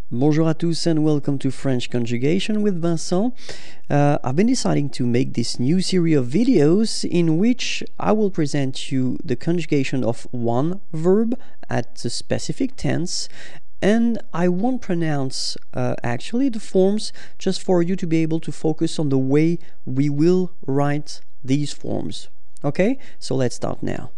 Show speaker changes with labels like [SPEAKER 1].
[SPEAKER 1] Bonjour à tous and welcome to French Conjugation with Vincent. I've been deciding to make this new series of videos in which I will present you the conjugation of one verb at a specific tense, and I won't pronounce actually the forms, just for you to be able to focus on the way we will write these forms. Okay, so let's start now.